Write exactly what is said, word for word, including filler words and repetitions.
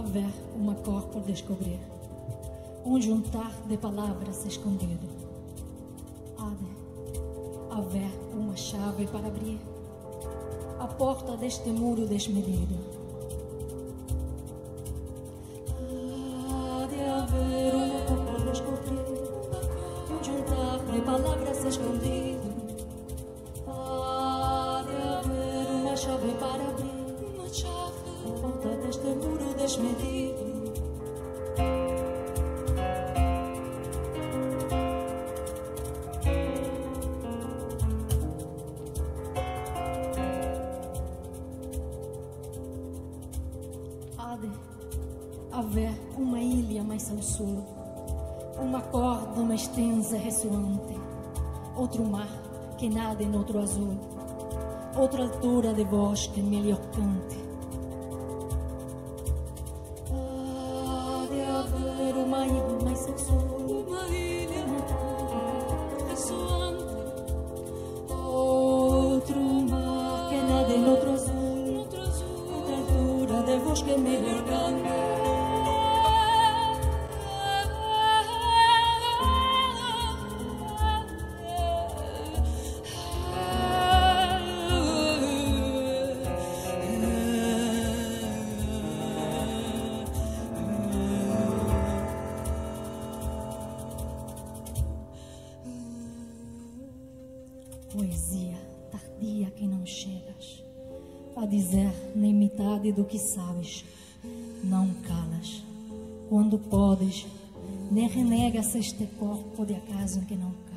haver uma cor por descobrir, um juntar de palavras escondido. Há de haver uma chave para abrir a porta deste muro desmedido. Há de haver uma cor por descobrir, um juntar de palavras escondido. Há de haver uma chave para abrir uma chave a porta deste muro desmedido. Há de haver uma ilha mais ao sul, uma corda mais tensa e ressoante, outro mar que nada em outro azul, outra altura de voz que melhor cante. Há de haver uma ilha mais ao sul, uma ilha ressoante, outro mar que nada em outro azul, outra altura de voz que melhor cante. Poesia tardia que não chegas a dizer nem metade do que sabes. Não calas quando podes, nem renegas este corpo de acaso em que não